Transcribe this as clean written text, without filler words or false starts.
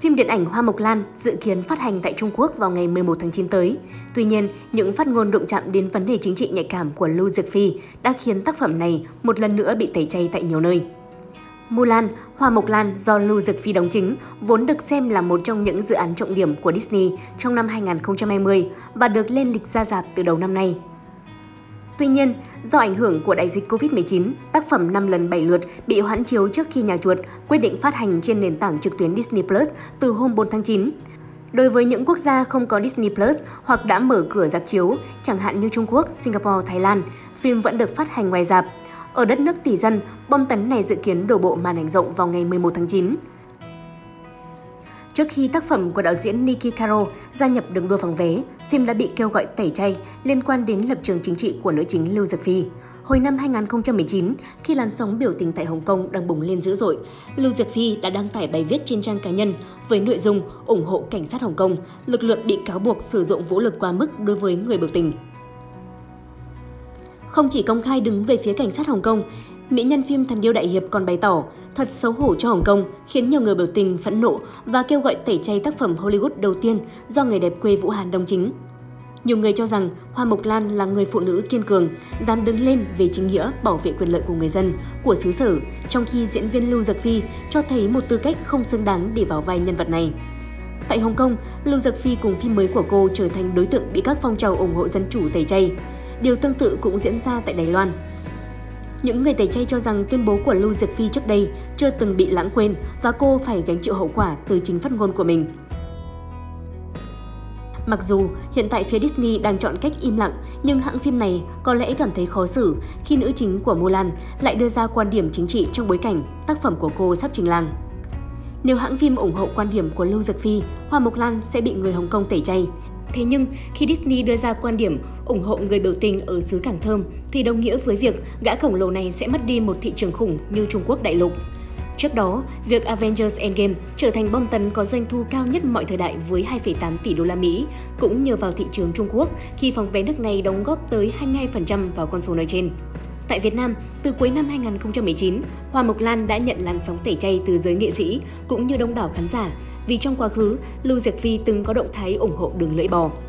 Phim điện ảnh Hoa Mộc Lan dự kiến phát hành tại Trung Quốc vào ngày 11 tháng 9 tới. Tuy nhiên, những phát ngôn đụng chạm đến vấn đề chính trị nhạy cảm của Lưu Diệc Phi đã khiến tác phẩm này một lần nữa bị tẩy chay tại nhiều nơi. Mulan, Hoa Mộc Lan do Lưu Diệc Phi đóng chính, vốn được xem là một trong những dự án trọng điểm của Disney trong năm 2020 và được lên lịch ra rạp từ đầu năm nay. Tuy nhiên, do ảnh hưởng của đại dịch Covid-19, tác phẩm 5 lần 7 lượt bị hoãn chiếu trước khi nhà chuột quyết định phát hành trên nền tảng trực tuyến Disney Plus từ hôm 4 tháng 9. Đối với những quốc gia không có Disney Plus hoặc đã mở cửa rạp chiếu, chẳng hạn như Trung Quốc, Singapore, Thái Lan, phim vẫn được phát hành ngoài rạp. Ở đất nước tỷ dân, bom tấn này dự kiến đổ bộ màn ảnh rộng vào ngày 11 tháng 9. Trước khi tác phẩm của đạo diễn Niki Caro gia nhập đường đua phòng vé, phim đã bị kêu gọi tẩy chay liên quan đến lập trường chính trị của nữ chính Lưu Diệc Phi. Hồi năm 2019, khi làn sóng biểu tình tại Hồng Kông đang bùng lên dữ dội, Lưu Diệc Phi đã đăng tải bài viết trên trang cá nhân với nội dung ủng hộ cảnh sát Hồng Kông, lực lượng bị cáo buộc sử dụng vũ lực quá mức đối với người biểu tình. Không chỉ công khai đứng về phía cảnh sát Hồng Kông, mỹ nhân phim Thần điêu đại hiệp còn bày tỏ thật xấu hổ cho Hồng Kông, khiến nhiều người biểu tình phẫn nộ và kêu gọi tẩy chay tác phẩm Hollywood đầu tiên do người đẹp quê Vũ Hàn đóng chính. Nhiều người cho rằng Hoa Mộc Lan là người phụ nữ kiên cường, dám đứng lên về chính nghĩa bảo vệ quyền lợi của người dân, của xứ sở, trong khi diễn viên Lưu Diệc Phi cho thấy một tư cách không xứng đáng để vào vai nhân vật này. Tại Hồng Kông, Lưu Diệc Phi cùng phim mới của cô trở thành đối tượng bị các phong trào ủng hộ dân chủ tẩy chay. Điều tương tự cũng diễn ra tại Đài Loan. Những người tẩy chay cho rằng tuyên bố của Lưu Diệc Phi trước đây chưa từng bị lãng quên và cô phải gánh chịu hậu quả từ chính phát ngôn của mình. Mặc dù hiện tại phía Disney đang chọn cách im lặng, nhưng hãng phim này có lẽ cảm thấy khó xử khi nữ chính của Mulan lại đưa ra quan điểm chính trị trong bối cảnh tác phẩm của cô sắp trình làng. Nếu hãng phim ủng hộ quan điểm của Lưu Diệc Phi, Hoa Mộc Lan sẽ bị người Hồng Kông tẩy chay. Thế nhưng, khi Disney đưa ra quan điểm ủng hộ người biểu tình ở xứ Cảng Thơm thì đồng nghĩa với việc gã khổng lồ này sẽ mất đi một thị trường khủng như Trung Quốc đại lục. Trước đó, việc Avengers Endgame trở thành bom tấn có doanh thu cao nhất mọi thời đại với 2,8 tỷ đô la Mỹ cũng nhờ vào thị trường Trung Quốc khi phòng vé nước này đóng góp tới 22% vào con số nói trên. Tại Việt Nam, từ cuối năm 2019, Hoa Mộc Lan đã nhận làn sóng tẩy chay từ giới nghệ sĩ cũng như đông đảo khán giả vì trong quá khứ, Lưu Diệc Phi từng có động thái ủng hộ đường lưỡi bò.